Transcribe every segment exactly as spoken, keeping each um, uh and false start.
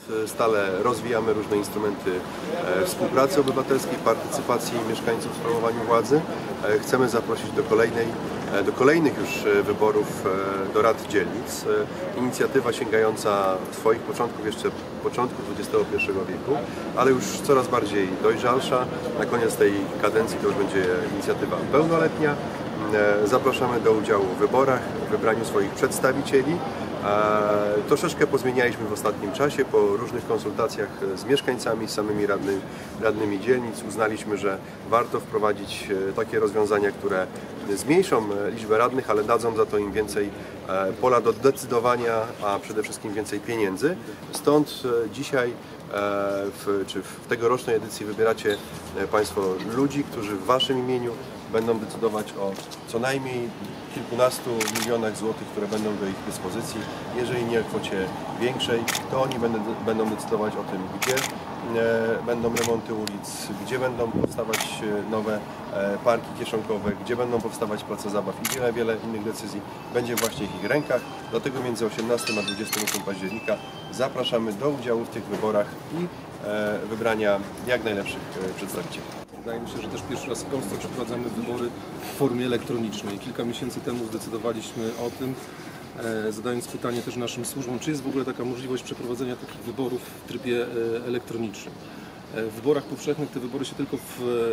Stale rozwijamy różne instrumenty współpracy obywatelskiej, partycypacji mieszkańców w sprawowaniu władzy. Chcemy zaprosić do kolejnej, do kolejnych już wyborów do rad dzielnic. Inicjatywa sięgająca swoich początków jeszcze początku dwudziestego pierwszego wieku, ale już coraz bardziej dojrzalsza. Na koniec tej kadencji to już będzie inicjatywa pełnoletnia. Zapraszamy do udziału w wyborach, w wybraniu swoich przedstawicieli. Troszeczkę pozmienialiśmy w ostatnim czasie, po różnych konsultacjach z mieszkańcami, z samymi radny, radnymi dzielnic. Uznaliśmy, że warto wprowadzić takie rozwiązania, które zmniejszą liczbę radnych, ale dadzą za to im więcej pola do decydowania, a przede wszystkim więcej pieniędzy. Stąd dzisiaj w, czy w tegorocznej edycji wybieracie Państwo ludzi, którzy w Waszym imieniu będą decydować o co najmniej kilkunastu milionach złotych, które będą do ich dyspozycji. Jeżeli nie o kwocie większej, to oni będą, będą decydować o tym, gdzie będą remonty ulic, gdzie będą powstawać nowe parki kieszonkowe, gdzie będą powstawać place zabaw i wiele, wiele innych decyzji będzie właśnie w ich rękach. Dlatego między osiemnastym a dwudziestym ósmym października zapraszamy do udziału w tych wyborach i wybrania jak najlepszych przedstawicieli. Wydaje mi się, że też pierwszy raz w Polsce przeprowadzamy wybory w formie elektronicznej. Kilka miesięcy temu zdecydowaliśmy o tym, zadając pytanie też naszym służbom, czy jest w ogóle taka możliwość przeprowadzenia takich wyborów w trybie elektronicznym. W wyborach powszechnych te wybory się tylko w,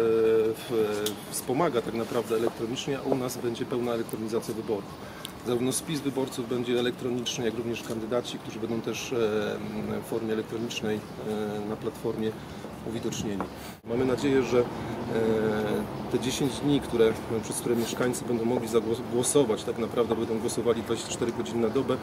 w, wspomaga tak naprawdę elektronicznie, a u nas będzie pełna elektronizacja wyborów. Zarówno spis wyborców będzie elektroniczny, jak również kandydaci, którzy będą też w formie elektronicznej na platformie uwidoczneni. Mamy nadzieję, że te dziesięć dni, które, przez które mieszkańcy będą mogli zagłosować, tak naprawdę będą głosowali dwadzieścia cztery godziny na dobę,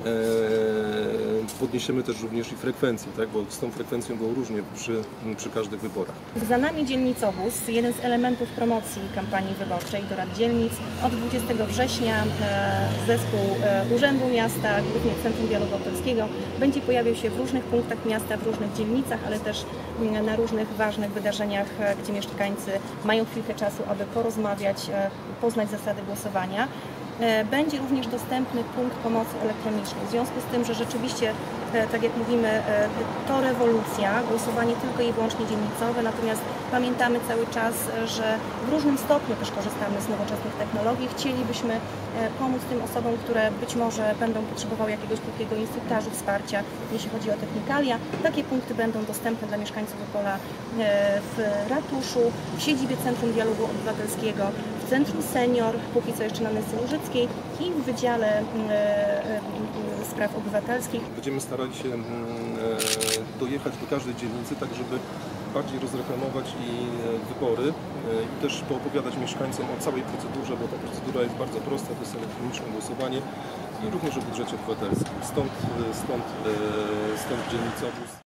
podniesiemy też również i frekwencję, tak? Bo z tą frekwencją było różnie przy, przy każdych wyborach. Za nami dzielnicobus, jeden z elementów promocji kampanii wyborczej do rad dzielnic. Od dwudziestego września zespół Urzędu Miasta, głównie Centrum Dialogu Obywatelskiego, będzie pojawiał się w różnych punktach miasta, w różnych dzielnicach, ale też na różnych ważnych wydarzeniach, gdzie mieszkańcy mają chwilkę czasu, aby porozmawiać, poznać zasady głosowania. Będzie również dostępny punkt pomocy elektronicznej. W związku z tym, że rzeczywiście, tak jak mówimy, to rewolucja, głosowanie tylko i wyłącznie dzielnicowe, natomiast pamiętamy cały czas, że w różnym stopniu też korzystamy z nowoczesnych technologii. Chcielibyśmy pomóc tym osobom, które być może będą potrzebowały jakiegoś krótkiego instruktażu, wsparcia, jeśli chodzi o technikalia. Takie punkty będą dostępne dla mieszkańców Opola w ratuszu, w siedzibie Centrum Dialogu Obywatelskiego, w Centrum Senior, póki co jeszcze na Nysy Łużyckiej, i w Wydziale Spraw Obywatelskich. Będziemy starali się dojechać do każdej dzielnicy, tak żeby bardziej rozreklamować i wybory i też poopowiadać mieszkańcom o całej procedurze, bo ta procedura jest bardzo prosta, to jest elektroniczne głosowanie i również o budżecie obywatelskim. Stąd, stąd, stąd dzielnicobus.